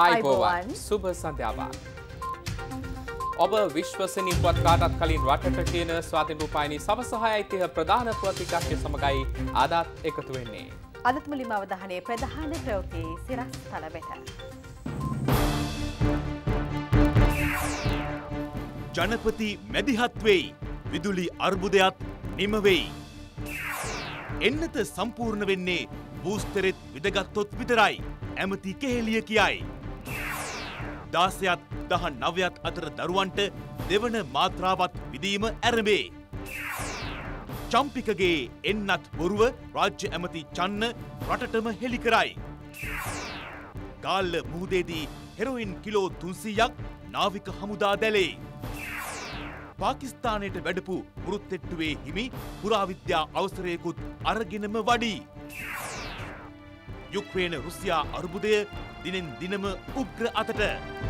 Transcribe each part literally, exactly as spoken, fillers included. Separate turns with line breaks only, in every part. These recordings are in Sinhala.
ආයිබෝවන් සුබ සන්ධ්‍යාවක්. ඔබ විශ්වසනීය පුවත් කාටත් කලින් රටට කියන ස්වාධීන රූපాయని සවස හයයි තිහ ප්‍රධාන පුවත් විකාශය සමගයි ආදත් එකතු වෙන්නේ.
අදත් මුලින්ම අවධානය ප්‍රධාන ප්‍රවෘත්ති සිරස් තල වෙත.
ජනපති මැදිහත් වෙයි. විදුලි අර්බුදයක් නිම වෙයි. එන්නත සම්පූර්ණ වෙන්නේ බූස්ටරෙත් විදගත්තොත් විතරයි. ඇමති කෙහෙලිය කියයි. දාසයත් දහ නවයත් අතර දරුවන්ට දෙවන මාත්‍රාවත් විදීම ඇරඹේ. චම්පිකගේ එන්නත් බොරුව රාජ්‍ය ඇමති චන්න රටටම හෙළි කරයි. ගාල්ල මුහුදේදී හෙරොයින් කිලෝ තුන්සීයක් නාවික හමුදා දැලේ. පාකිස්තානයට වැඩපු මුරුත්තෙට්ටුවේ හිමි පුරාවිද්‍යා අවසරයකුත් අරගෙනම වඩී. යුක්‍රේන රුසියා අර්බුදය දිනෙන් දිනම උග්‍ර අතට.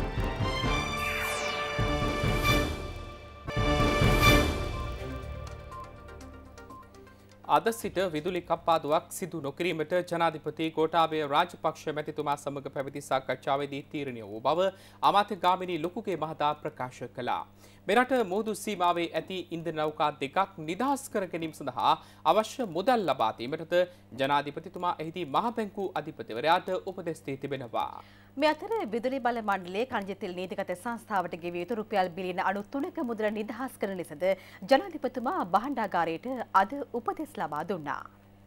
අද සිට විදුලි කප්පාදුවක් සිදු නොකිරීමට ජනාධිපති ගෝඨාභය රාජපක්ෂ මැතිතුමා සමග පැවති සාකච්ඡාවේදී තීරණය වූ බව අමාත්‍ය ගාමිණී ලොකුගේ මහතා ප්‍රකාශ කළා. මෙරට මුහුදු සීමාවේ ඇති ඉන්ධන නෞකා දෙකක් නිදහස් කර ගැනීම සඳහා අවශ්‍ය මුදල් ලබා දීමටද ජනාධිපතිතුමා එහිදී මහ බැංකු අධිපතිවරයාට උපදෙස් දී තිබෙනවා.
මේ අතර විදුලි බල මණ්ඩලයේ ඛනිජ තෙල් නීතිගත සංස්ථාවට ගෙවිය යුතු රුපියල් බිලියන අනූ තුනක මුදල නිදහස් කරන ලෙසද ජනාධිපතිතුමා භාණ්ඩාගාරයට අද උපදෙස් ලබා දුන්නා.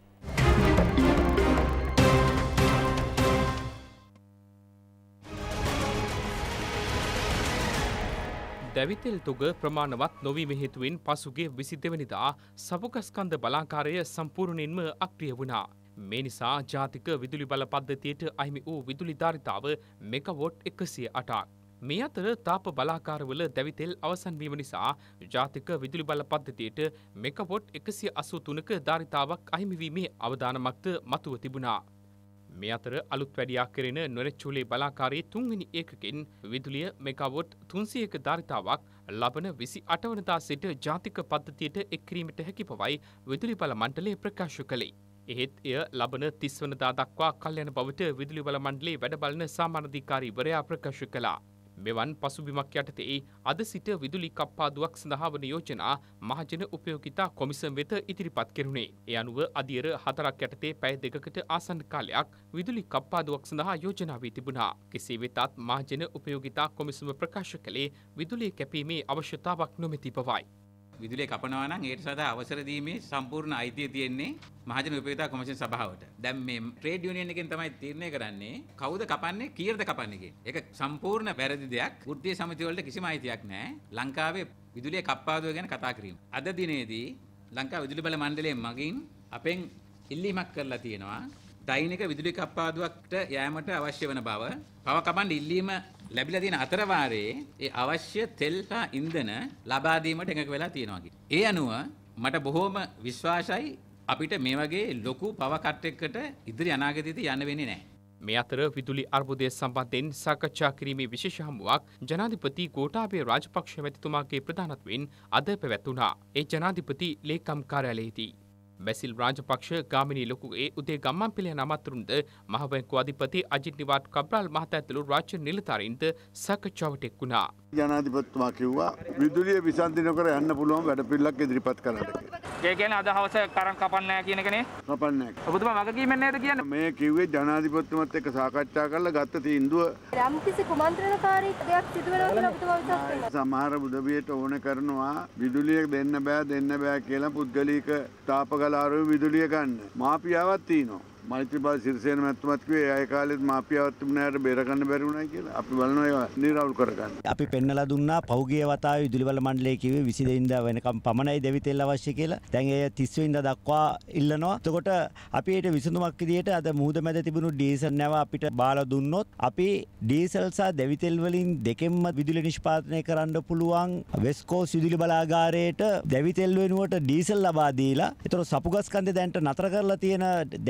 දැවිතෙල් තුග ප්‍රමාණවත් නොවීම හේතුවෙන් පසුගිය විසි දෙවනිදා සපුගස්කන්ධ බලාකාරය සම්පූර්ණයෙන්ම අක්‍රිය වුණා. මේ නිසා ජාතික විදුලි බල පද්ධතියට අහිමි වූ විදුලි ධාරිතාව මෙගවොට් එකසිය අටක්. මේ අතර තාප බලාකාරවල දැවිතෙල් අවසන් වීම නිසා ජාතික විදුලි බල පද්ධතියට මෙගවොට් එකසිය අසූ තුනක ධාරිතාවක් අහිමි වීමේ අවදානමක්ද මතුව තිබුණා. මේ අතර අලුත් වැඩියා කෙරෙන නොරෙච්චුලේ බලාකාරයේ තුන්වෙනි ඒකකින් විදුලිය මෙගාවොට් තුන්සියයක ධාරිතාවක් ලබන විසි අට වනදා සිට ජාතික පද්ධතියට එක් කිරීමට හැකි බවයි විදුලි බල මණ්ඩලය ප්‍රකාශ කළේ. එහෙත් එය ලබන තිස් වනදා දක්වා කල් යන බවට විදුලි බල මණ්ඩලයේ වැඩ බලන සාමාන්‍යාධිකාරීවරයා ප්‍රකාශ කළා. මෙවන් පසුබිමක් යටතේ අද සිට විදුලි කප්පාදුවක් සඳහා වන යෝජනා මහජන උපයෝගිතා කොමිසම වෙත ඉදිරිපත් කෙරුණේ. ඒ අනුව අදියර හතරක් යටතේ පැය දෙකකට ආසන්න කාලයක් විදුලි කප්පාදුවක් සඳහා යෝජනා වී තිබුණා. කෙසේ වෙතත් මහජන උපයෝගිතා කොමිසම ප්‍රකාශ කළේ විදුලිය කැපීමේ අවශ්‍යතාවක් නොමැති බවයි.
විදුලිය කපනවා නම් ඒට සදා අවසර දීමේ සම්පූර්ණ අයිතිය තියෙන්නේ මහජන උපයෝගිතා කොමිෂන් සභාවට. දැන් මේ ට්‍රේඩ් යුනියන් එකෙන් තමයි තීරණය කරන්නේ කවුද කපන්නේ කීයද කපන්නේ කියන. ඒක සම්පූර්ණ වැරදි දෙයක්. වෘත්තීය සමිති වලට කිසිම අයිතියක් නැහැ. ලංකාවේ විදුලිය කප්පාදුව ගැන කතා කිරීම. අද දිනේදී ලංකා විදුලි බල මණ්ඩලයෙන් මගින් අපෙන් ඉල්ලීමක් කරලා තියෙනවා. දෛනික විදුලි කප්පාදුවකට යෑමට අවශ්‍ය වන බව පව කපන්න ඉල්ලීම ලැබිලා තියෙන අතර වාරයේ ඒ අවශ්‍ය තෙල් හා ඉන්ධන ලබා දීමට එකඟ වෙලා තියෙනවා කියලා. ඒ අනුව මට බොහෝම විශ්වාසයි අපිට මේ වගේ ලොකු පව කට් එකකට ඉදිරි අනාගතයේදී යන්න වෙන්නේ නැහැ.
මේ අතර විදුලි අර්බුදය සම්බන්ධයෙන් සාකච්ඡා කිරීමේ විශේෂ හමුවක් ජනාධිපති ගෝඨාභය රාජපක්ෂ මැතිතුමාගේ ප්‍රධානත්වයෙන් අද පැවැත්වුණා. ඒ ජනාධිපති ලේකම් කාර්යාලයේදී බැසිල් රාජපක්ෂ ගාමිණී ලොකුගේ උදේ ගම්මන්පිල යන අමාත්‍යවරුන්ද මහ බැංකුව අධිපති අජිත් නිවාඩ් කබ්‍රාල් මහතා ඇතුළු රාජ්‍ය නිලධාරීන්ද සාකච්ඡාවට එක් වුණා.
ජනාධිපතිතුමා කිව්වා විදුලිය විසන්ධි නොකර යන්න පුළුවන් වැඩපිළිවෙලක් ඉදිරිපත් කරන්න කියලා.
ඒ කියන්නේ අද හවස කරන් කපන්නේ නැහැ කියන එකනේ.
කපන්නේ නැහැ.
ඔබතුමා වගකීමෙන් නේද කියන්නේ?
මේ කිව්වේ ජනාධිපතිතුමත් එක්ක සාකච්ඡා කරලා ගත්ත තීන්දුව
යම්කිසි කුමන්ත්‍රණකාරී දෙයක් සිදු වෙනවා කියලා ඔබතුමා විශ්වාස කරනවා.
සමහර උදවියට ඕන කරනවා විදුලිය දෙන්න බෑ දෙන්න බෑ කියලා පුද්ගලික තාපකලාරුවේ විදුලිය ගන්න. මාපියාවක් තියෙනවා. මෛත්‍රීපාල සිරිසේන මැතිතුමත් කිව්වේ ඒ කාලෙත් මාපියාවක් තිබුණාට බේර ගන්න බැරි වුණා කියලා. අපි බලනවා ඒවා නිරවුල් කරගන්න.
අපි පෙන්නලා දුන්නා පෞගිය වතාවේ විදුලි බල මණ්ඩලය කිව්වේ විසි දෙනිදා වෙනකම් පමණයි දැවිතෙල් අවශ්‍ය කියලා. දැන් ඒ තිස් වෙනිදා දක්වා ඉල්ලනවා. එතකොට අපි ඊට විසඳුමක් විදියට අද මුහුද මැද තිබුණු ඩීසල් නැව අපිට බාලා දුන්නොත් අපි ඩීසල් සහ දැවිතෙල් වලින් දෙකෙන්ම විදුලි නිෂ්පාදනය කරන්න පුළුවන් වෙස්ට් කෝස්ට් විදුලි බලාගාරයට දැවිතෙල් වෙනුවට ඩීසල් ලබා දීලා. ඒතර සපුගස්කන්ධය දැන්ට නතර කරලා තියෙන දැවිතෙල් විදුලි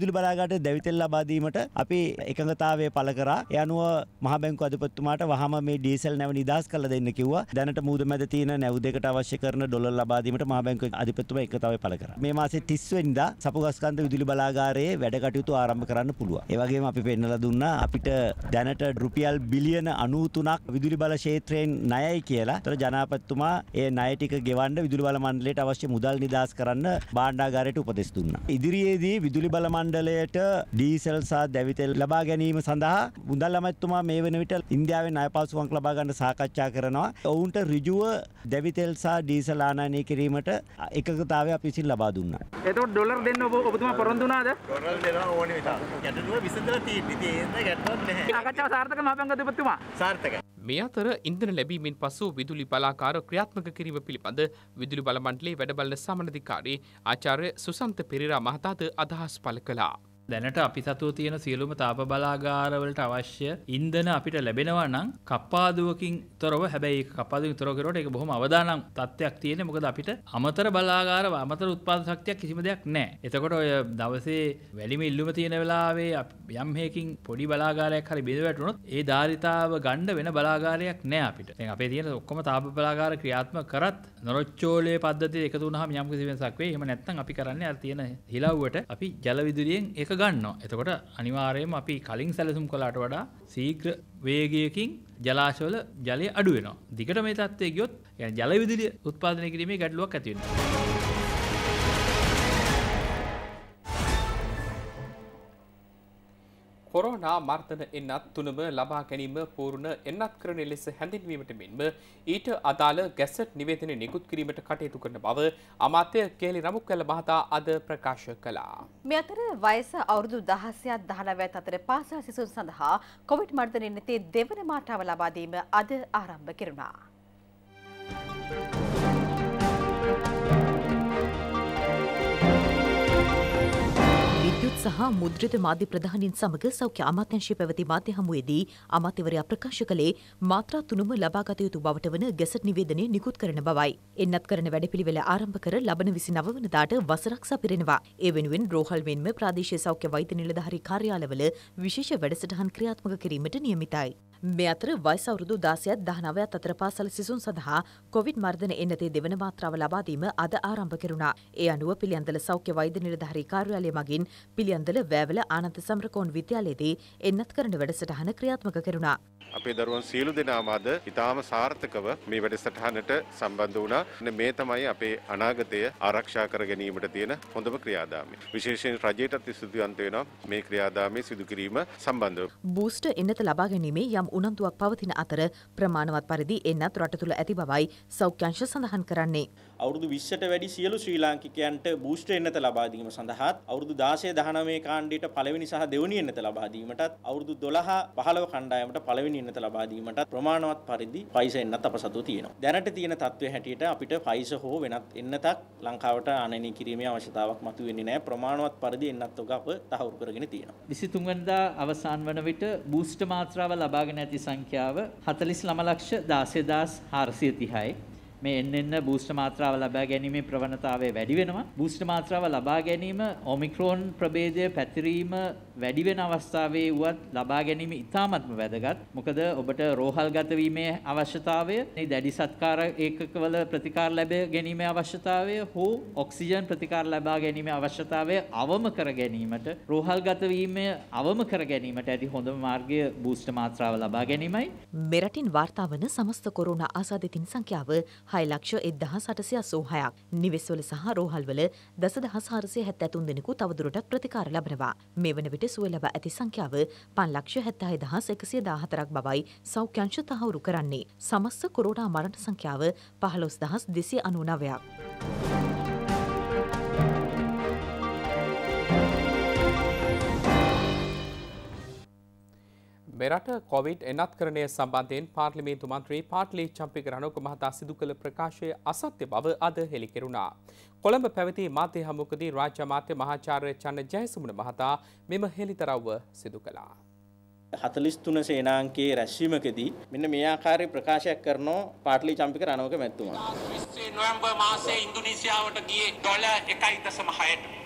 විදුලි බලාගාරයට දැවිතෙල් ලබා දීමට අපි එකඟතාවය පළ කරා. ඒ අනුව මහ බැංකුව අධිපතිතුමාට වහම මේ ඩීසල් නැව නිදහස් කරලා දෙන්න කිව්වා. දැනට මුහුද මැද තියෙන නැව් දෙකට අවශ්‍ය කරන ඩොලර් ලබා දීමට මහ බැංකුවේ අධිපතිතුමා එකඟතාවය පළ කරා. මේ මාසේ තිස් වෙනිදා සපුගස්කන්ධ විදුලි බලාගාරයේ වැඩ කටයුතු ආරම්භ කරන්න පුළුවන්. ඒ වගේම අපි පෙන්නලා දුන්නා අපිට දැනට රුපියල් බිලියන අනූතුනක් විදුලි බල ක්ෂේත්‍රයෙන් ණයයි කියලා. ඒතර ජනාධිපතිතුමා ඒ ණය ටික ගෙවන්න විදුලි බල මණ්ඩලයට අවශ්‍ය මුදල් නිදහස් කරන්න භාණ්ඩාගාරයට උපදෙස් දුන්නා. ඉදිරියේදී විදුලි බල මණ්ඩලයට ඩීසල් සහ දැවිතෙල් ලබා ගැනීම සඳහා මුදල් අමාත්‍යතුමා මේ වෙන විට ඉන්දියාවේ ණය පාසුකම් ලබා ගන්න සාකච්ඡා කරනවා. ඔවුන්ට ඍජුව දැවිතෙල් සහ ඩීසල් ආනයනය කිරීමට එකඟතාවය අපි විසින් ලබා දුන්නා.
එතකොට ඩොලර් දෙන්න ඔබ ඔබතුමා පොරොන්දු වුණාද?
ඩොලර් දෙනවා ඕනේ නිසා. ගැටලුව විසඳලා තියෙන්නේ. ඉතින් ඒක ගැටලුවක් නැහැ.
සාකච්ඡාව සාර්ථක මහ බැංකුව අධිපතිතුමා.
සාර්ථකයි.
මේ අතර ඉන්ධන ලැබීමෙන් පසු විදුලි බලාකාර ක්‍රියාත්මක කිරීම පිළිබඳ විදුලි බල මණ්ඩලයේ වැඩබලන සමනධිකාරී ආචාර්ය සුසන්ත පෙරේරා මහතාද අදහස් පළ කළා.
දැනට අපි සතුව තියෙන සියලුම තාප බලාගාරවලට අවශ්‍ය ඉන්ධන අපිට ලැබෙනවා නම් කප්පාදුවකින් තොරව, හැබැයි කප්පාදුවකින් තොරව කරුවට ඒක බොහොම අවදානම් තත්ත්වයක් තියෙන්නේ. මොකද අපිට අමතර බලාගාර අමතර උත්පාදන ශක්තියක් කිසිම දෙයක් නැහැ. එතකොට ඔය දවසේ වැඩිම ඉල්ලුම තියෙන වෙලාවේ යම් හේකින් පොඩි බලාගාරයක් හරි බිඳ වැටුනොත් ඒ ධාරිතාව ගන්න වෙන බලාගාරයක් නැහැ අපිට. දැන් අපේ තියෙන ඔක්කොම තාප බලාගාර ක්‍රියාත්මක කරත් නොරොච්චෝලේ පද්ධතිය එකතු වුණාම යම් කිසි වෙනසක් වෙයි. එහෙම නැත්නම් අපි කරන්නේ අර තියෙන හිලව්වට අපි ජල විදුලියෙන් ඒක ගන්නවා. එතකොට අනිවාර්යයෙන්ම අපි කලින් සැලසුම් කළාට වඩා ශීඝ්‍ර වේගයකින් ජලාශවල ජලය අඩු වෙනවා. දිගට මේ තත්ත්වයේ ගියොත් يعني ජල විදුලිය උත්පාදනය කිරීමේ ගැටලුවක් ඇති වෙනවා.
කොරෝනා මර්ධන එන්නත් තුනම ලබා ගැනීම පූර්ණ එන්නත් කරන ලෙස හැඳින්වීමට මෙන්ම ඊට අදාළ ගැසට් නිවේදන නිකුත් කිරීමට කටයුතු කරන බව අමාත්‍ය කේලි රමුක්කැල මහතා අද ප්‍රකාශ කළා.
මේ අතර වයස අවුරුදු දහසයක් දහනවයක් අතර පාසල් සිසුන් සඳහා කොවිඩ් මර්ධන එන්නතේ දෙවන මාට්ටාව ලබා දීම අද ආරම්භ කෙරුණා.
විද්‍යුත් සහ මුද්‍රිත මාධ්‍ය ප්‍රධානීන් සමග සෞඛ්‍ය අමාත්‍යාංශයේ පැවති මාධ්‍ය හමුවේදී අමාත්‍යවරයා ප්‍රකාශ කළේ මාත්‍රා තුනම ලබාගත යුතු බවට වන ගැසට් නිවේදනය නිකුත් කරන බවයි. එන්නත් කරන වැඩපිළිවෙල ආරම්භ කර ලබන විසිනව වනදාට වසරක් සපිරෙනවා. ඒ වෙනුවෙන් රෝහල් මෙන්ම ප්‍රාදේශීය සෞඛ්‍ය වෛද්‍ය නිලධාරී කාර්යාලවල විශේෂ වැඩසටහන් ක්‍රියාත්මක කිරීමට නියමිතයි. මේ අතර වයස අවුරුදු දාසයත් දහනවයත් අතර පාසල් සිසුන් සඳහා කොවිඩ් මර්ධන එන්නතේ දෙවන මාත්‍රාව ලබා දීම අද ආරම්භ කෙරුණා. ඒ අනුව පිළියන්දල සෞඛ්‍ය වෛද්‍ය නිලධාරී කාර්යාලය මගින් පිළියන්දල වැවල ආනන්ද සමරකෝන් විද්‍යාලයේදී එන්නත් කරන වැඩසටහන ක්‍රියාත්මක කෙරුණා.
අපේ දරුවන් සියලු දෙනාම අද ඉතාම සාර්ථකව මේ වැඩසටහනට සම්බන්ධ වුණා. මේ තමයි අපේ අනාගතය ආරක්ෂා කර ගැනීමට තියෙන හොඳම ක්‍රියාදාමය. විශේෂයෙන් රජයටත් ස්තුතිවන්ත වෙනවා මේ ක්‍රියාදාමයේ සිදු කිරීම සම්බන්ධව.
බූස්ටර් එන්නත ලබා ගැනීමේ යම් උනන්දුවක් පවතින අතර ප්‍රමාණවත් පරිදි එන්නත් රට තුළ ඇති බවයි සෞඛ්‍යංශ සඳහන් කරන්නේ.
අවුරුදු විස්සට වැඩි සියලු ශ්‍රී ලාංකිකයන්ට බූස්ටර් එන්නත ලබා දීම සඳහාත් අවුරුදු දාසය දහනවය කාණ්ඩයට පළවෙනි සහ දෙවැනි එන්නත ලබා දීමටත් අවුරුදු දොළහ පහළව කණ්ඩායමට පළවෙනි එන්නත ලබා දීමටත් ප්‍රමාණවත් පරිදි ෆයිසර් එන්නත් අප සතුව තියෙනවා. දැනට තියෙන තත්ත්වය හැටියට අපිට ෆයිසර් හෝ වෙනත් එන්නතක් ලංකාවට ආනයනය කිරීමේ අවශ්‍යතාවක් මතුවෙන්නේ නැහැ. ප්‍රමාණවත් පරිදි එන්නත් ඔක අප තහවුරු කරගෙන තියෙනවා.
විසිතුන් වෙනිදා අවසන් වන විට බූස්ටර් මාත්‍රාව ලබාගෙන ඇති සංඛ්‍යාව හතළිස් නව ලක්ෂ දාසය දහස් හාරසිය තිහයි. මේ එන්න එන්න බූස්ටර් මාත්‍රාව ලබා ගැනීමේ ප්‍රවණතාවය වැඩි වෙනවා. බූස්ටර් මාත්‍රාව ලබා ගැනීම ඔමික්‍රෝන් ප්‍රභේදය පැතිරීම වැඩි වෙන අවස්ථාවේ වුවත් ලබා ගැනීම ඉතාමත්ම වැදගත්. මොකද ඔබට රෝහල් ගත වීමේ අවශ්‍යතාවය, දැඩි සත්කාර ඒකකවල ප්‍රතිකාර ලැබ ගැනීමේ අවශ්‍යතාවය හෝ ඔක්සිජන් ප්‍රතිකාර ලබා ගැනීමේ අවශ්‍යතාවය අවම කර ගැනීමට, රෝහල් ගත වීම අවම කර ගැනීමට ඇති හොඳම මාර්ගය බූස්ටර් මාත්‍රාව ලබා ගැනීමයි.
මෙරටින් වාර්තා වන සමස්ත කොරෝනා ආසාදිතින් සංඛ්‍යාව හය ලක්ෂ එක්දහස් අටසිය අසූහයක්. නිවෙස්වල සහ රෝහල්වල දසදහස් හාරසිය හැත්තෑතුන් දෙනෙකු තවදුරටත් ප්‍රතිකාර ලබනවා. මේ වන විට සුව ලබා ඇති සංඛ්‍යාව පන්ලක්ෂ හැත්තෑ දහස් එකසිය දාහතරක් බවයි සෞඛ්‍යංශ තහවුරු කරන්නේ. සමස්ත කොරෝනා මරණ සංඛ්‍යාව පහළොස් දහස් දෙසිය අනූනවයක්.
මෙරට කොවිඩ් එනත්කරණය සම්බන්ධයෙන් පාර්ලිමේන්තු මන්ත්‍රී පාට්ලි චම්පික රණෝක මහතා සිදු කළ ප්‍රකාශය අසත්‍ය බව අද හෙළි කෙරුණා. කොළඹ පැවති මාධ්‍ය හමුවකදී රාජ්‍ය අමාත්‍ය මහාචාර්ය චන්න ජයසුමන මහතා මෙම හෙළිතරව්ව සිදු කළා.
හතළිස් තුන සේනාංකයේ රැස්වීමකදී මෙන්න මේ ආකාරයේ ප්‍රකාශයක් කරනවා පාට්ලි චම්පික රණෝක මැතිතුමා.
විස්සේ නොවැම්බර් මාසයේ ඉන්දුනීසියාවට ගියේ ඩොලර් එකයි දශම හයට.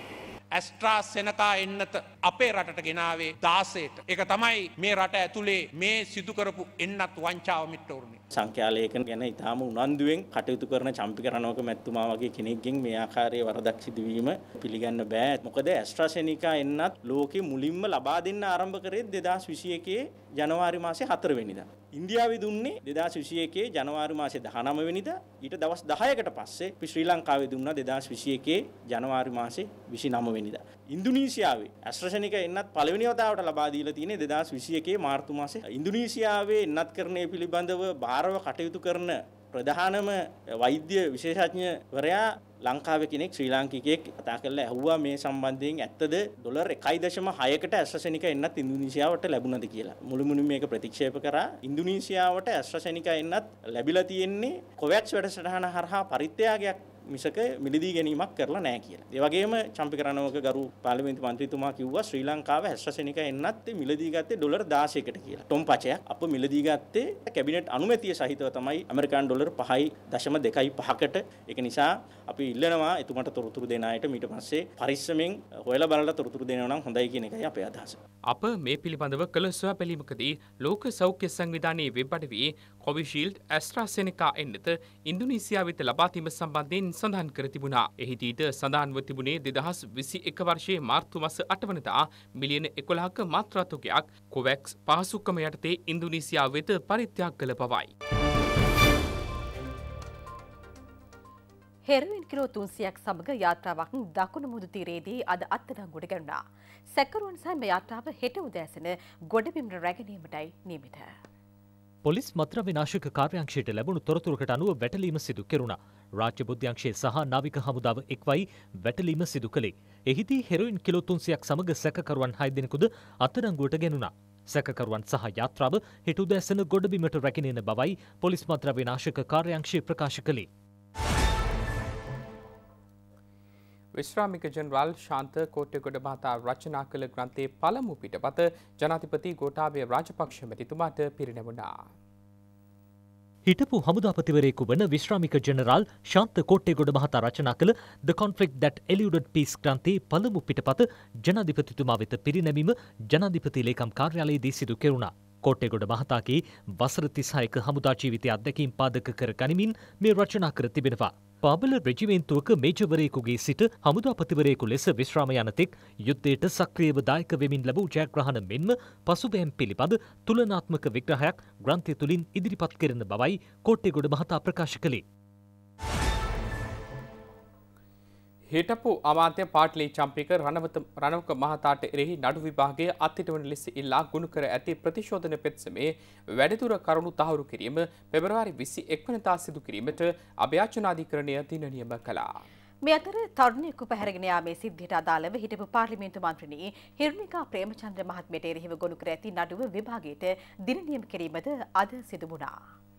ඇස්ට්‍රාසෙනකා එන්නත අපේ රටට ගෙනාවේ දාසයට. ඒක තමයි මේ රට ඇතුලේ මේ සිදු කරපු එන්නත් වංචාව මිට්ටෝරුනේ.
සංඛ්‍යාලේඛන ගැන ඉතාම උනන්දුවෙන් කටයුතු කරන චම්පික රණවක මැතිතුමා වගේ කෙනෙක්ගෙන් මේ ආකාරයේ වරදක් සිදුවීම පිළිගන්න බෑ. මොකද ඇස්ට්‍රාසෙනිකා එන්නත් ලෝකෙ මුලින්ම ලබා දෙන්න ආරම්භ කරේ දෙදාස් විසි එකේ ජනවාරි මාසේ හතර වෙනිදා. ඉන්දියාවේ දුන්නේ දෙදාස් විසි එකේ ජනවාරි මාසේ දහනව වෙනිදා. ඊට දවස් දහයකට පස්සේ අපි ශ්‍රී ලංකාවේ දුන්නා දෙදාස් විසි එකේ ජනවාරි මාසේ විසිනව වෙනිදා. ඉන්දුනීසියාවේ ඇස්ට්‍රාසෙනිකා එන්නත් පළවෙනි වතාවට ලබා දීලා තියෙන්නේ දෙදාස් විසි එකේ මාර්තු මාසේ. ඉන්දුනීසියාවේ එන්නත් කරණය පිළිබඳව භාරව කටයුතු කරන ප්‍රධානම වෛද්‍ය විශේෂඥවරයා ලංකාවේ කෙනෙක් ශ්‍රී ලාංකිකයෙක් කතා කරලා ඇහුවා මේ සම්බන්ධයෙන් ඇත්තද ඩොලර් එකයි දශම හයකට ඇස්ට්‍රාසෙනිකා එන්නත් ඉන්දුනීසියාවට ලැබුණද කියලා. මුළුමනින්ම මේක ප්‍රතික්ෂේප කරා. ඉන්දුනීසියාවට ඇස්ට්‍රාසෙනිකා එන්නත් ලැබිලා තියෙන්නේ කොවැක්ස් වැඩසටහන හරහා පරිත්‍යාගයක් මිසක මිලදී ගැනීමක් කරලා නැහැ කියලා. ඒ වගේම චම්පික රණවක ගරු පාර්ලිමේන්තු මන්ත්‍රීතුමා කිව්වා ශ්‍රී ලංකාව ඇස්ට්‍රාසෙනිකා එන්නත් මිලදී ගත්තේ ඩොලර් දාසයකට කියලා. ටොම් පචයක් අප මිලදී ගත්තේ කැබිනට් අනුමැතිය සහිතව තමයි ඇමරිකානු ඩොලර් පහයි දශම දෙකයි පහකට. ඒක නිසා අපි ඉල්ලනවා එතුමට තොරතුරු දෙන අයට ඊට පස්සේ පරිස්සමෙන් හොයලා බලලා තොරතුරු දෙනවා නම් හොඳයි කියන එකයි අපේ අදහස.
අප මේ පිළිබඳව කළ සොයා බැලීමකදී ලෝක සෞඛ්‍ය සංවිධානයේ වෙබ් අඩවියේ කොවිෂීල්ඩ් ඇස්ට්‍රාසෙනිකා එන්නත ඉන්දුනීසියාව වෙත ලබා දීම සම්බන්ධයෙන් සඳහන් කර තිබුණා. එහිදීට සඳහන්ව තිබුණේ දෙදහස් විසි එක වර්ෂයේ මාර්තු මාස අට වනදා මිලියන එකොළහක මාත්‍රා තුකයක් කොවැක්ස් පහසුකම යටතේ ඉන්දුනීසියාව වෙත පරිත්‍යාග කළ බවයි.
හෙරොයින් කිලෝ තුන්සියයක් සමග යාත්‍රාවක් දකුණු මුහුදු තීරයේදී අද අත්අඩංගුවට ගැනුණා. සැකරුවන් සහ මේ යාත්‍රාව හෙට උදෑසන ගොඩබිම් රැගෙනීමටයි නියමිත.
පොලිස් මත්ද්‍රව්‍ය නාශක කාර්යාංශයට ලැබුණු තොරතුරකට අනුව වැටලීම සිදු කෙරුණා. රාජ්‍ය බුද්ධ්‍යංශය සහ නාවික හමුදාව එක්වයි වැටලීම සිදු කළේ. එහිදී හෙරොයින් කිලෝ තුන්සියයක් සමග සැකකරුවන් හය දෙනෙකුද අත්අඩංගුවට ගැනුණා. සැකකරුවන් සහ යාත්‍රාව හෙට උදෑසන ගොඩබිමට රැගෙන එන බවයි පොලිස් මත්ද්‍රව්‍ය නාශක කාර්යාංශය ප්‍රකාශ කළේ.
විශ්‍රාමික ජනරාල් ශාන්ත කෝට්ටේගොඩ මහතා රචනා කළ ග්‍රන්ථයේ පළමු පිටපත ජනාධිපති ගෝඨාභය රාජපක්ෂ මැතිතුමාට පිරිනැමුණා.
හිටපු හමුදාපතිවරයෙකු වන විශ්‍රාමික ජනරාල් ශාන්ත කෝට්ටේගොඩ මහතා රචනා කළ The Conflict That Eluded Peace ග්‍රන්ථයේ පළමු පිටපත ජනාධිපතිතුමා වෙත පිරිනැමීම ජනාධිපති ලේකම් කාර්යාලයේදී සිදු කෙරුණා. කෝට්ටේගොඩ මහතාගේ වසර තිස්හයක හමුදා ජීවිතය අත්දැකීම් පාදක කර ගනිමින් මේ රචනා කර තිබෙනවා. පාබල රෙජිමේන්තුවක මේජවරයෙකුගේ සිට හමුදාපතිවරයෙකු ලෙස විශ්‍රාම යනතෙක් යුද්ධයට සක්‍රියව දායක වෙමින් ලැබූ ජයග්‍රහණ මෙන්ම පසුබෑම් පිළිබඳ තුලනාත්මක විග්‍රහයක් ග්‍රන්ථය තුලින් ඉදිරිපත් කෙරෙන බවයි කෝට්ටේගොඩ මහතා ප්‍රකාශ කළේ.
හිටපු අමාත්‍ය පාටලි චම්පික රණවත රණවක මහතාට එරෙහි නඩු විභාගයේ අත්හිටවන ලෙස ඉල්ලා ගුණ කර ඇති ප්‍රතිශෝධන පෙත්සමේ වැඩිදුර කරුණු තහවුරු කිරීම පෙබරවාරි විසි එක් වෙනිදා සිදු කිරීමට අභයාචනාධිකරණය දින නියම කළා.
මේ අතර තරුණයෙකු පැහැරගෙන යාමේ සිද්ධියට අදාළව හිටපු පාර්ලිමේන්තු මන්ත්‍රිණී හිරුණිකා ප්‍රේමචන්ද්‍ර මහත්මියට එරෙහිව ගොනු කර ඇති නඩුව විභාගයට දින නියම කිරීමද අද සිදු වුණා.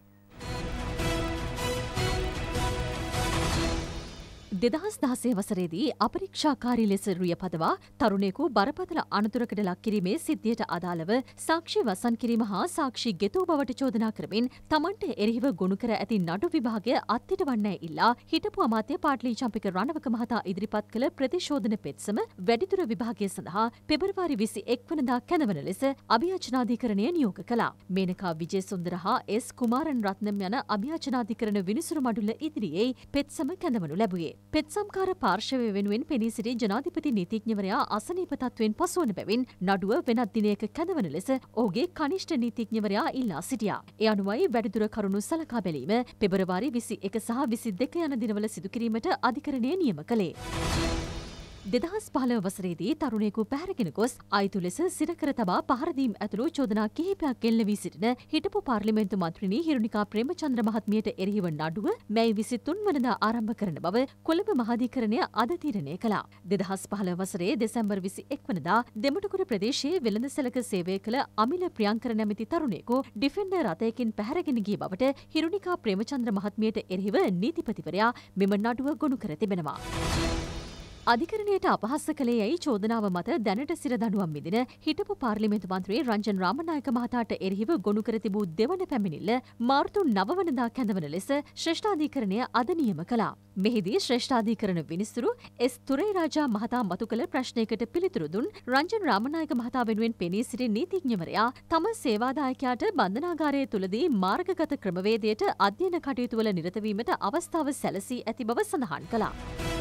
දෙදහස් දහසේ වසරේදී අපරීක්ෂාකාරී ලෙස රිය පදවා තරුණයෙකු බරපතල අනතුරකට ලක් කිරීමේ සිද්ධියට අදාළව සාක්ෂි වසන් කිරීම හා සාක්ෂි ගෙතූ බවට චෝදනා කරමින් තමන්ට එරෙහිව ගොනු කර ඇති නඩු විභාගය අත්හිටවන්නේ ඉල්ලා හිටපු අමාත්‍ය පාටලි චම්පික රණවක මහතා ඉදිරිපත් කළ ප්‍රතිශෝධන පෙත්සම වැඩිදුර විභාගය සඳහා පෙබරවාරි විසි එක් වනදා කැඳවන ලෙස අභියාචනාධිකරණය නියෝග කළා. මේනකා විජේසුන්දර හා එස් කුමාරන් රත්නම් යන අභියාචනාධිකරණ විනිසුරු මඩුල්ල ඉදිරියේ පෙත්සම කැඳවනු ලැබුවේ. පෙත්සම්කාර පාර්ශවය වෙනුවෙන් පෙනී සිටි ජනාධිපති නීතිඥවරයා අසනීප තත්ත්වයෙන් පසුවන බැවින් නඩුව වෙනත් දිනයක කැඳවන ලෙස ඔහුගේ කනිෂ්ඨ නීතිඥවරයා ඉල්ලා සිටියා. ඒ අනුවයි වැඩිදුර කරුණු සලකා බැලීම පෙබරවාරි විසි එක සහ විසි දෙක යන දිනවල සිදු කිරීමට අධිකරණය නියම කළේ. දෙදහස් පහළව වසරේදී තරුණයෙකු පැහැරගෙන ගොස් අයිතු ලෙස සිරකර තබා පහරදීම් ඇතුළු චෝදනා කිහිපයක් ගෙල්ල වී සිටින හිටපු පාර්ලිමේන්තු මන්ත්‍රිණී හිරුණිකා ප්‍රේමචන්ද්‍ර මහත්මියට එරෙහිව නඩුව මැයි විසි තුන් වනදා ආරම්භ කරන බව කොළඹ මහාධිකරණය අද තීරණය කළා. දෙදහස් පහළව වසරේ දෙසැම්බර් විසි එක් වනදා දෙමටුකුර ප්‍රදේශයේ වෙළඳසැලක සේවය කළ අමිල ප්‍රියංකර නැමැති තරුණයෙකු ඩිෆෙන්ඩර් රථයකින් පැහැරගෙන ගිය බවට හිරුණිකා ප්‍රේමචන්ද්‍ර මහත්මියට එරෙහිව නීතිපතිවරයා මෙම නඩුව ගොනු කර තිබෙනවා. අධිකරණයට අපහාස කළේ යයි චෝදනාව මත දැනට සිර දඬුවම් මිදින හිටපු පාර්ලිමේන්තු මන්ත්‍රී රංජන් රාමනායක මහතාට එරෙහිව ගොනු කර තිබූ දෙවන පැමිණිල්ල මාර්තු නව වනදා කැඳවන ලෙස ශ්‍රේෂ්ඨාධිකරණය අද නියම කළා. මෙහිදී ශ්‍රේෂ්ඨාධිකරණ විනිසුරු එස් තුරේරාජා මහතා මතු කළ ප්‍රශ්නයකට පිළිතුරු දුන් රංජන් රාමනායක මහතා වෙනුවෙන් පෙනී සිටි නීතිඥවරයා තම සේවාදායකයාට බන්ධනාගාරය තුළදී මාර්ගගත ක්‍රමවේදයට අධ්‍යයන කටයුතු වල නිරත වීමට අවස්ථාව සැලසී ඇති බව සඳහන් කළා.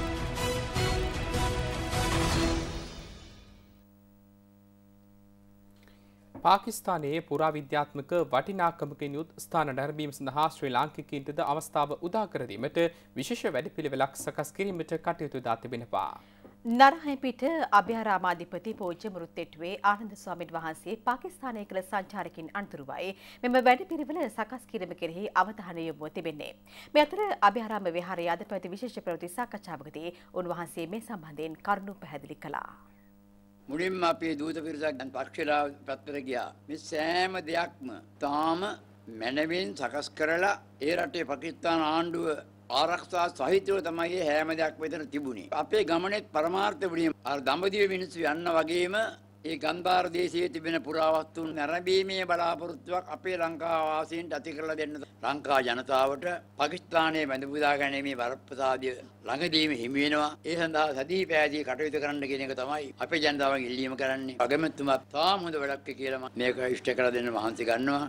පාකිස්තානයේ පුරාවිද්‍යාත්මක වටිනාකමකින් යුත් ස්ථාන නැරඹීම සඳහා ශ්‍රී ලාංකිකයින්ටද අවස්ථාව උදා කර දීමට විශේෂ වැඩපිළිවෙලක් සකස් කිරීමට කටයුතු දා තිබෙනවා.
නරහයපිට අභයාරාමාධිපති පූජ්‍ය මුරුත්තෙට්ටුවේ ආනන්ද ස්වාමීන් වහන්සේ පාකිස්තානයේ කළ සංචාරකින් අනතුරුවයි මෙම වැඩපිළිවෙල සකස් කිරීම කෙරෙහි අවධානය යොමුව තිබෙන්නේ. මේ අතර අභයාරාම විහාරයේ අද පැවති විශේෂ ප්‍රවෘත්ති සාකච්ඡාවකදී උන්වහන්සේ මේ සම්බන්ධයෙන් කරුණු පැහැදිලි කළා.
මුලින්ම අපේ දූත පිරිසක් පක්ෂලා පැත්තට ගියා. මේ සෑම දෙයක්ම තාම මැනවින් සකස් කරලා ඒ රටේ පාකිස්තාන ආණ්ඩුව ආරක්ෂා සහිතව තමයි හැම දෙයක් වෙතන තිබුණේ. අපේ ගමනේත් පරමාර්ථ වුණේ අර දඹදිව මිනිස්සු යන්න වගේම ඒ ගන්ධාර දේශයේ තිබෙන පුරාවස්තුන් නැරඹීමේ බලාපොරොත්තුවක් අපේ ලංකාව වාසීන්ට ඇති කරලා දෙන්න. ලංකා ජනතාවට පාකිස්තානයේ බැඳ පුදා ගැනීමේ වරප්‍රසාදය ළඟදීම හිමි වෙනවා. ඒ සඳහා සදී පැහැදී කටයුතු කරන්න කියන එක තමයි අපේ ජනතාවගෙන් ඉල්ලීම කරන්නේ. අගමැතිතුමා තාම හොඳ වැඩක් කියලා මේක ඉෂ්ට කරලා දෙන්න මහන්සි ගන්නවා.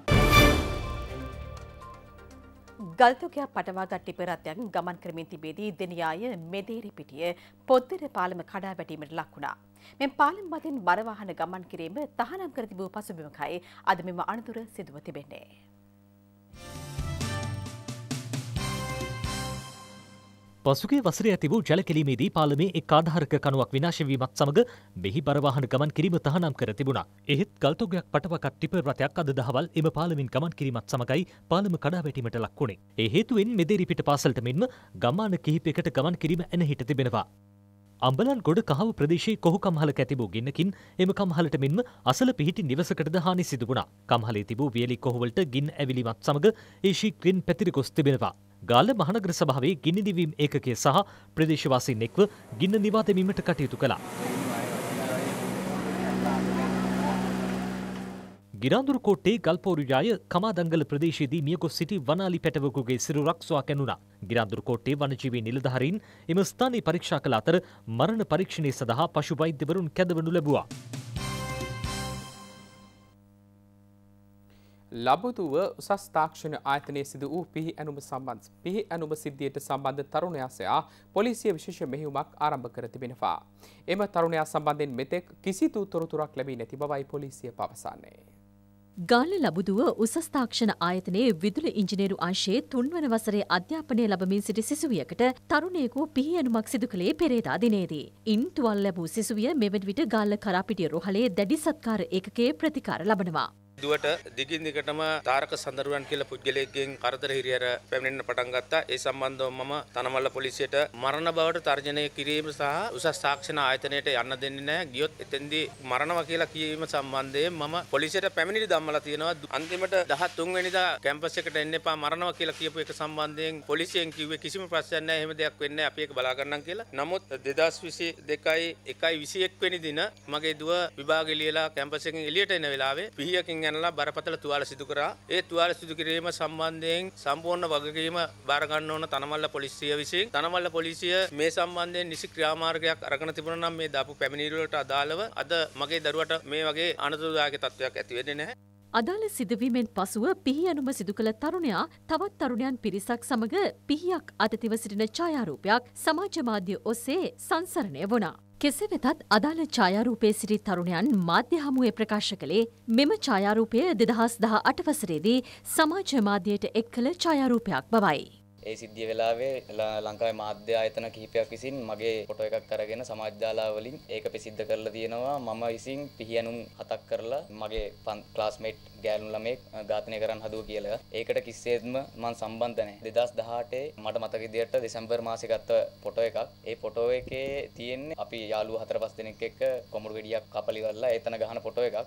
ගල්තොගයක් පටවාගත් ටිපර් රථයක් ගමන් කරමින් තිබේදී දෙනියාය මෙදේරි පිටිය පොද්දර පාලම කඩා වැටීමට ලක් වුණා. මෙම පාලම් මතින් බර වාහන ගමන් කිරීම තහනම් කර තිබූ පසුබිමකයි අද මෙම අනතුර සිදුව තිබෙන්නේ.
පසුගිය වසරේ ඇති වූ ජලකෙලීමේදී පාලමේ එක් ආධාරක කණුවක් විනාශ වීමත් සමග මෙහි බර වාහන ගමන් කිරීම තහනම් කර තිබුණා. එහෙත් ගල්තොගයක් පටවගත් ටිපර් රථයක් අද දහවල් එම පාලමින් ගමන් කිරීමත් සමගයි පාලම කඩා වැටීමට ලක් වුණේ. ඒ හේතුවෙන් මෙදේරි පිට පාසලට මෙන්ම ගම්මාන කිහිපයකට ගමන් කිරීම එනහිට තිබෙනවා. අම්බලන් ගොඩ කහව ප්‍රදේශයේ කොහු කම්හලක ඇති වූ ගින්නකින් එම කම්හලට මෙන්ම අසල පිහිටි නිවසකටද හානි සිදු වුණා. කම්හලේ තිබූ වියලි කොහුවලට ගින්න ඇවිලීමත් සමග ඒ ශීඝ්‍රයෙන් පැතිර ගොස් තිබෙනවා. ගාල්ල මහනගර සභාවේ ගිනි නිවීම ඒකකය සහ ප්‍රදේශවාසීන් එක්ව ගින්න නිවා දැමීමට කටයුතු කළා. ගිරාඳුරු කෝට්ටේ ගල්පෝරුයාය කමාදංගල ප්‍රදේශයේදී මියගොස් සිටි වනාලි පැටවකුගේ සිරුරක් සොයා කැණුණා. ගිරාඳුරු කෝට්ටේ වනජීවී නිලධාරීන් එම ස්ථානයේ පරීක්ෂා කළ අතර මරණ පරීක්ෂණය සඳහා පශු වෛද්‍යවරුන් කැඳවනු ලැබුවා.
ලබුදුව උසස් තාක්ෂණ ආයතනයේ සිදු වූ පිහි ඇනුම සම්බන්ධ පිහි ඇනුම සිද්ධියට සම්බන්ධ තරුණයා සොයා පොලිසිය විශේෂ මෙහෙයුමක් ආරම්භ කර තිබෙනවා. එම තරුණයා සම්බන්ධයෙන් මෙතෙක් කිසිදු තොරතුරක් ලැබී නැති බවයි පොලිසිය පවසන්නේ.
ගාල්ල ලබුදුව උසස් තාක්ෂණ ආයතනයේ විදුලි ඉංජිනේරු අංශයේ තුන්වන වසරේ අධ්‍යාපනය ලබමින් සිටි සිසුවියකට තරුණයෙකු පිහි ඇනුමක් සිදු කළේ පෙරේදා දිනේදී. ඉන් තුවාල ලැබූ සිසුවිය මෙවැනි විට ගාල්ල කරාපිටිය රෝහලේ දැඩි සත්කාර ඒකකයේ ප්‍රතිකාර ලබනවා.
දුවට දිගින් දිගටම තාරක සඳරුවන් කියලා පුද්ගලයෙක්ගෙන් කරදර හිරියර පැමිණෙන්න පටන් ගත්තා. ඒ සම්බන්ධව මම තනමල්ල පොලිසියට මරණ බවට තර්ජනය කිරීම සහ උසස් තාක්ෂණ ආයතනයට යන්න දෙන්නේ නැහැ. ගියොත් එතෙන්දී මරණවා කියලා කියවීම සම්බන්ධයෙන් මම පොලිසියට පැමිණිලි දම්මලා තියෙනවා. අන්තිමට දහතුන් වෙනිදා කැම්පස් එකට එන්න එපා මරණවා කියලා කියපු එක සම්බන්ධයෙන් පොලිසියෙන් කිව්වේ කිසිම ප්‍රශ්නයක් නැහැ. එහෙම දෙයක් වෙන්නේ නැහැ. අපි ඒක බලා ගන්නම් කියලා. නමුත් දෙදහස් විසි දෙකයි එකයි විසි එක් වෙනි දින මගේ දුව විභාගෙ ලියලා කැම්පස් එකෙන් එළියට එන වෙලාවේ පිහියකින් යනලා බරපතල තුවාල සිදු කරා. ඒ තුවාල සිදු කිරීම සම්බන්ධයෙන් සම්පූර්ණ වගකීම බාර ගන්න ඕන තනමල්ල පොලිසිය විසින්. තනමල්ල පොලිසිය මේ සම්බන්ධයෙන් නිසි ක්‍රියාමාර්ගයක් අරගෙන තිබුණා නම් මේ දාපු පැමිණිලි වලට අදාළව අද මගේ දරුවට මේ වගේ අනතුරුදායක තත්ත්වයක් ඇති වෙන්නේ නැහැ.
අදාළ සිදුවීමෙන් පසුව පිහි ඇනුම සිදු කළ තරුණයා තවත් තරුණයන් පිරිසක් සමග පිහියක් අතතිව සිටින ඡායාරූපයක් සමාජ මාධ්‍ය ඔස්සේ සංසරණය වුණා. කෙසේ වෙතත් අදාළ ඡායාරූපයේ සිටි තරුණයන් මාධ්‍ය හමුවේ ප්‍රකාශ කළේ මෙම ඡායාරූපය දෙදහස් දහ අට වසරේදී සමාජ මාධ්‍යයට එක් කළ ඡායාරූපයක් බවයි.
ඒ සිද්ධිය වෙලාවේ ලංකාවේ මාධ්‍ය ආයතන කිහිපයක් විසින් මගේ ෆොටෝ එකක් අරගෙන සමාජ ජාලා වලින් ඒක ප්‍රසිද්ධ කරලා තියෙනවා. මම විසින් පිහියනුම් හතක් කරලා මගේ ක්ලාස්මේට් ගෑනු ළමෙක් ඝාතනය කරන්න හදුවා කියලා. ඒකට කිසිසේත්ම මම සම්බන්ධ නැහැ. දෙදහස් දහඅටේ මට මතක විදියට දෙසැම්බර් මාසේ ගත්ත ෆොටෝ එකක්. ඒ ෆොටෝ එකේ තියෙන්නේ අපි යාළුවෝ හතර පහ දෙනෙක් එක්ක කොමුරු ගෙඩියක් කපලිවලා එතන ගහන ෆොටෝ එකක්.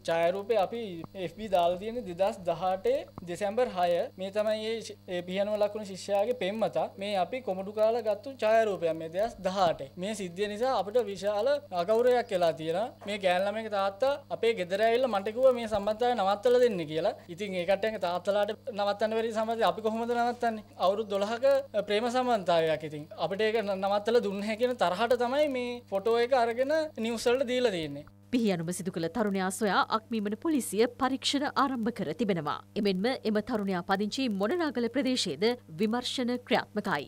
ඡායාරූපේ අපි F B දාලා තියෙන්නේ දෙදාස් දහඅටේ දෙසැම්බර් හය. මේ තමයි මේ පියනුව ලකුණු ශිෂ්‍යයාගේ පෙම්වතා. මේ අපි කොමඩු කාලා ගත්තු ඡායාරූපයක් මේ දෙදාස් දහඅටේ. මේ සිද්ධිය නිසා අපිට විශාල අගෞරවයක් වෙලා තියෙනවා. මේ ගෑන් ළමයිගේ තාත්තා අපේ ගෙදර ඇවිල්ලා මට කිව්වා මේ සම්බන්ධතාවය නවත්තලා දෙන්න කියලා. ඉතින් ඒ කට්ටියන්ගේ තාත්තලාට නවත්තන්න බැරි සම්බන්ධය අපි කොහොමද නවත්තන්නේ? අවුරුදු දොළහක ප්‍රේම සම්බන්ධතාවයක්. ඉතින් අපිට ඒක නවත්තලා දුන්නේ කියන තරහට තමයි මේ ෆොටෝ එක අරගෙන නිවුස් වලට දීලා තියෙන්නේ.
පිහියනුම සිදු කළ තරුණයා සොයා අක්මීමන පොලිසිය පරීක්ෂණ ආරම්භ කර තිබෙනවා. එමෙන්ම එම තරුණයා පදිංචි මොනනාගල ප්‍රදේශයේද විමර්ශන ක්‍රියාත්මකයි.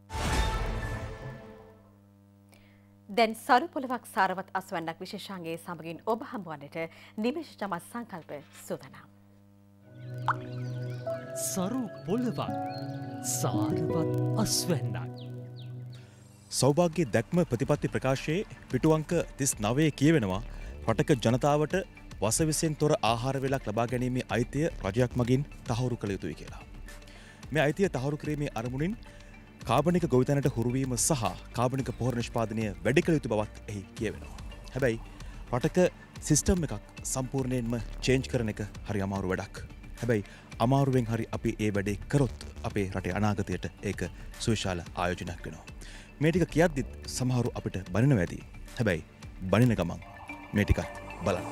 දැන් සරු පොළවක් සාරවත් අස්වැන්නක් විශේෂාංගයේ සමගින් ඔබ හමුවන්නට නිමේෂ චමත් සංකල්ප සූදානම්.
සරු පොළවක් සාරවත් අස්වැන්නක්
සෞභාග්‍ය දැක්ම ප්‍රතිපත්ති ප්‍රකාශයේ පිටුවංක තිස් නවයේ කියවෙනවා රටක ජනතාවට වසවිසෙන් තොර ආහාර වේලක් ලබා ගැනීමේ අයිතිය රජයක් මගින් තහවුරු කළ යුතුයි කියලා. මේ අයිතිය තහවුරු කිරීමේ අරමුණින් කාබනික ගොවිතැනට හුරුවීම සහ කාබනික පොහොර නිෂ්පාදනය වැඩි කළ යුතු බවත් එහි කියවෙනවා. හැබැයි රටක සිස්ටම් එකක් සම්පූර්ණයෙන්ම චේන්ජ් කරන එක හරි අමාරු වැඩක්. හැබැයි අමාරුවෙන් හරි අපි ඒ වැඩේ කරොත් අපේ රටේ අනාගතයට ඒක සුවිශාල ආයෝජනයක් වෙනවා. මේ ටික කියද්දිත් සමහරු අපිට බනිනවා ඇති. හැබැයි බනින ගමන් මේ ටිකත් බලන්න.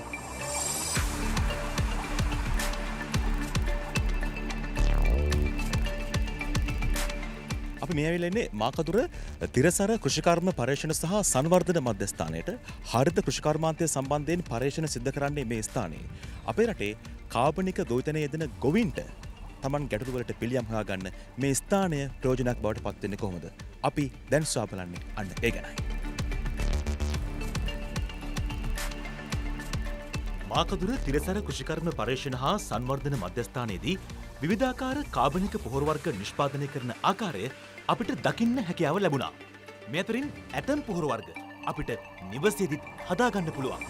අපි මේ ඇවිල්ලා ඉන්නේ මාකදුර තිරසර කෘෂිකර්ම පර්යේෂණ සහ සංවර්ධන මධ්‍යස්ථානයට. හරිත කෘෂිකර්මාන්තය සම්බන්ධයෙන් පර්යේෂණ සිද්ධ කරන්නේ මේ ස්ථානයේ. අපේ රටේ කාබනික ගොවිතැනේ යෙදෙන ගොවීන්ට තමන් ගැටලු වලට පිළියම් හොයාගන්න මේ ස්ථානය ප්‍රයෝජනයක් බවට පත් වෙන්නේ කොහොමද? අපි දැන් සොයා බලන්නේ අන්න ඒ ගැනයි. මාකදුර තිරසර කෘෂිකර්ම පර්යේෂණ හා සංවර්ධන මධ්‍යස්ථානයේදී විවිධාකාර කාබනික පොහොර වර්ග නිෂ්පාදනය කරන ආකාරය අපිට දකින්න හැකියාව ලැබුණා. මේ අතරින් ඇතම් පොහොර වර්ග අපිට නිවසේදීත් හදාගන්න පුළුවන්.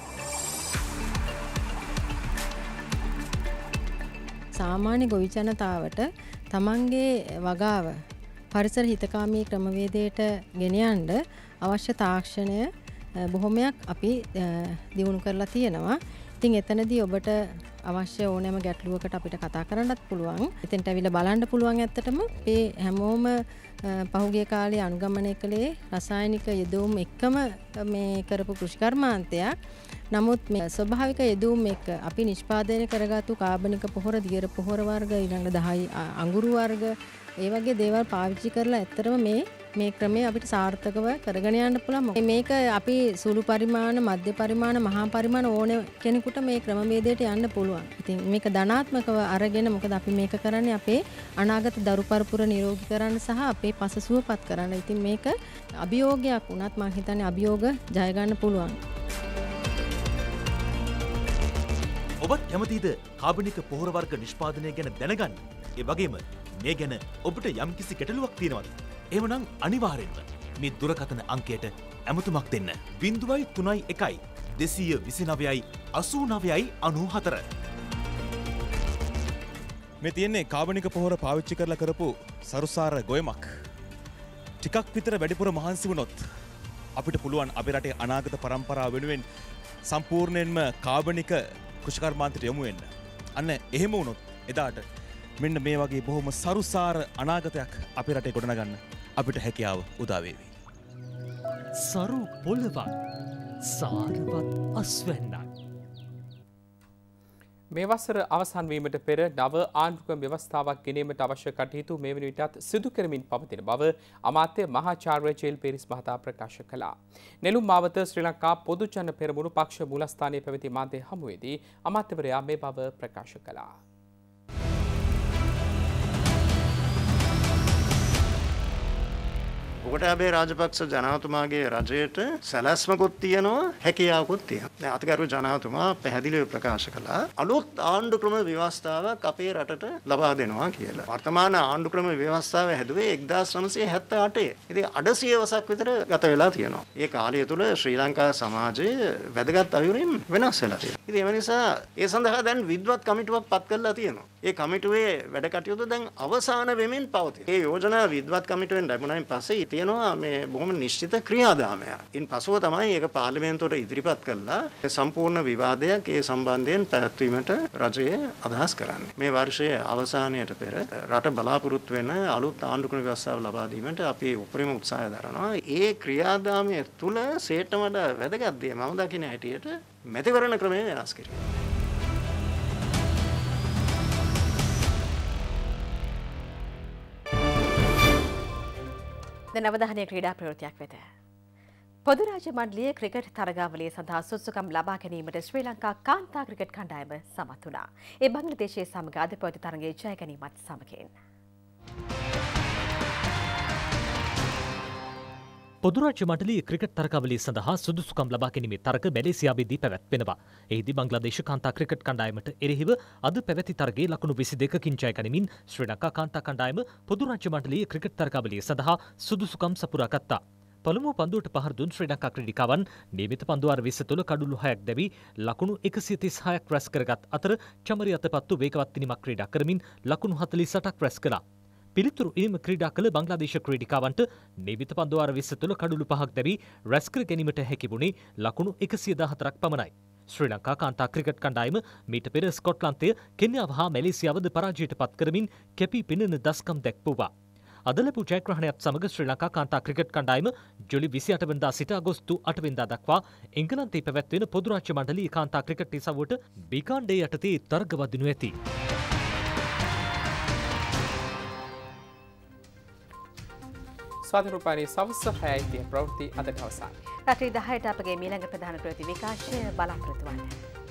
සාමාන්‍ය ගොවි ජනතාවට තමන්ගේ වගාව පරිසර හිතකාමී ක්‍රමවේදයට ගෙන යන්න අවශ්‍ය තාක්ෂණය බොහොමයක් අපි දියුණු කරලා තියෙනවා. ඉතින් එතනදී ඔබට අවශ්‍ය ඕනෑම ගැටලුවකට අපිට කතා කරන්නත් පුළුවන්. එතෙන්ට ඇවිල්ලා බලන්න පුළුවන්. ඇත්තටම මේ හැමෝම පහුගිය කාලේ අනුගමනය කළේ රසායනික යෙදවුම් එක්කම මේ කරපු කෘෂිකර්මාන්තයක්. නමුත් මේ ස්වභාවික යෙදවුම් එක්ක අපි නිෂ්පාදනය කරගත්තු කාබනික පොහොර, දියර පොහොර වර්ග, ඊළඟ දහයි අඟුරු වර්ග, ඒ වගේ දේවල් පාවිච්චි කරලා ඇත්තටම මේ මේ ක්‍රමය අපිට සාර්ථකව කරගෙන යන්න පුළුවන්. මේක අපි සුළු පරිමාණ, මධ්‍ය පරිමාණ, මහා පරිමාණ ඕන කෙනෙකුට මේ ක්‍රමවේදයට යන්න පුළුවන්. ඉතින් මේක ධනාත්මකව අරගෙන මොකද අපි මේක කරන්නේ අපේ අනාගත දරු පරපුර නිරෝගී කරන්න සහ අපේ පස සුවපත් කරන්න. ඉතින් මේක අභියෝගයක් වුණත් මම හිතන්නේ අභියෝග ජය ගන්න පුළුවන්.
ඔබත් කැමතිද කාබනික පොහොර වර්ග නිෂ්පාදනය ගැන දැනගන්න? ඒ වගේම මේ ගැන ඔබට යම්කිසි ගැටලුවක් තියෙනවද? එහෙමනම් අනිවාර්යෙන්ම මේ දුරකථන අංකයට ඇමතුමක් දෙන්න. බිංදුවයි තුනයි එකයි දෙසීය විසිනවයයි අසූ නවයයි අනූ හතර. මේ තියෙන්නේ කාබනික පොහොර පාවිච්චි කරලා කරපු සරුසාර ගොයමක්. ටිකක් විතර වැඩිපුර මහන්සි වුණොත් අපිට පුළුවන් අපේ රටේ අනාගත පරම්පරාව වෙනුවෙන් සම්පූර්ණයෙන්ම කාබනික කෘෂිකර්මාන්තයට යොමු වෙන්න. අන්න එහෙම වුණොත් එදාට මෙන්න මේ වගේ බොහොම සරුසාර අනාගතයක් අපේ රටේ ගොඩනගන්න අපිට හැකියාව උදා වේවි.
සරු පොළවක් සාරවත් අස්වැන්නක්.
මේ වසර අවසන් වීමට පෙර නව ආණ්ඩුක්‍රම ව්‍යවස්ථාවක් ගෙනීමට අවශ්‍ය කටයුතු මේ වන විටත් සිදු කරමින් පවතින බව අමාත්‍ය මහාචාර්ය ජේල් පීරිස් මහතා ප්‍රකාශ කළා. නෙළුම් මාවත ශ්‍රී ලංකා පොදු ජන පෙරමුණු පක්ෂ මූලස්ථානයේ පැවති මාධ්‍ය හමුවේදී අමාත්‍යවරයා මේ බව ප්‍රකාශ කළා.
ගෝඨාභය රාජපක්ෂ ජනාධිපතිතුමාගේ රජයට සැලැස්මකුත් තියෙනවා, හැකියාවකුත් තියෙනවා. දැන් අතිගරු ජනාධිපතිතුමා පැහැදිලිව ප්‍රකාශ කළා අලුත් ආණ්ඩු ක්‍රම ව්‍යවස්ථාවක් අපේ රටට ලබා දෙනවා කියලා. වර්තමාන ආණ්ඩු ක්‍රම ව්‍යවස්ථාව හැදුවේ එක්දාස් නවසිය හැත්තෑ අටේ. ඉතින් අඩසිය වසක් විතර ගත වෙලා තියෙනවා. ඒ කාලය තුල ශ්‍රී ලංකා සමාජයේ වැදගත් අයුරින් වෙනස් වෙලා තියෙනවා. ඉතින් ඒ නිසා ඒ සඳහා දැන් විද්වත් කමිටුවක් පත් කරලා තියෙනවා. ඒ කමිටුවේ වැඩ කටයුතු දැන් අවසාන වෙමින් පවතී. ඒ යෝජනා විද්වත් කමිටුවෙන් ලැබුණායින් පස්සේ තියෙනවා මේ බොහොම නිශ්චිත ක්‍රියාදාමයක්. ඉන් පසුව තමයි ඒක පාර්ලිමේන්තුවට ඉදිරිපත් කළා සම්පූර්ණ විවාදයක් ඒ සම්බන්ධයෙන් පැවැත්වීමට රජය අදහස් කරන්නේ. මේ වර්ෂයේ අවසානයට පෙර රට බලාපොරොත්තු වෙන අලුත් ආණ්ඩුක්‍රම ව්‍යවස්ථාව ලබා දීමට අපි උපරිම උත්සාහය දරනවා. ඒ ක්‍රියාදාමය තුල සේට වඩා වැදගත් දේ මම දකින හැටියට මැතිවරණ ක්‍රමය වෙනස් කිරීම.
දැන් අවධානය ක්‍රීඩා ප්‍රවෘත්තියක් වෙත. පොදු රාජ්‍ය මණ්ඩලයේ ක්‍රිකට් තරගාවලිය සඳහා සුදුසුකම් ලබා ගැනීමට ශ්‍රී ලංකා කාන්තා ක්‍රිකට් කණ්ඩායම සමත් වුණා. ඒ බංග්ලාදේශයේ සමග අද පැවති තරගයේ ජය ගැනීමත් සමගින්.
පොදුරාජ්‍ය මණ්ඩලයේ ක්‍රිකට් තරගාවලිය සඳහා සුදුසුකම් ලබා ගැනීමේ තරග මැලේසියාවේදී පැවැත්වෙනවා. එහිදී බංග්ලාදේශ කාන්තා ක්‍රිකට් කණ්ඩායමට එරෙහිව අද පැවති තරගයේ ලකුණු විසි දෙකකින් ජය ගනිමින් ශ්‍රී ලංකා කාන්තා කණ්ඩායම පොදුරාජ්‍ය මණ්ඩලයේ ක්‍රිකට් තරගාවලිය සඳහා සුදුසුකම් සපුරා ගත්තා. පළමුව පන්දුවට පහර දුන් ශ්‍රී ලංකා ක්‍රීඩිකාවන් නියමිත පන්දුවාර විස්ස තුළ කඩුළු හයක් දැවී ලකුණු එකසිය තිස් හයක් රැස් කරගත් අතර චමරි අතපත්තු වේගවත් තිනිමක් ක්‍රීඩා කරමින් ලකුණු හතළිස් අටක් රැස් කළා. පිළිතුරු ඉනිම ක්‍රීඩා කළ බංග්ලාදේශ ක්‍රීඩිකාවන්ට නියමිත පන්දුවාර විස්ස තුළ කඩුළු පහක් දැවී රැස් කර ගැනීමට හැකි වුණේ ලකුණු එකසිය දහහතරක් පමණයි. ශ්‍රී ලංකා කාන්තා ක්‍රිකට් කණ්ඩායම මීට පෙර ස්කොට්ලන්තය කෙන්යාව හා මැලේසියාවද පරාජයට පත් කරමින් කැපී පෙනෙන දස්කම් දැක්වුවා. අද ලැබූ ජයග්‍රහණයත් සමග ශ්‍රී ලංකා කාන්තා ක්‍රිකට් කණ්ඩායම ජුලි විසි අට වෙනිදා සිට අගෝස්තු අට වෙනිදා දක්වා එංගලන්තයේ පැවැත්වෙන පොදු රාජ්‍ය මණ්ඩලයේ කාන්තා ක්‍රිකට් ඉසව්වට බිකාන්ඩේ යටතේ තරග වදිනු ඇති.
ස්වාධිරූපානයේ සවස් හයයි තිය ප්‍රවෘත්ති අද අවසන්.
රටේ දහයට අපගේ මීළඟ ප්‍රධාන ප්‍රවෘත්ති විකාශය බලාපොරොත්තු වන්න.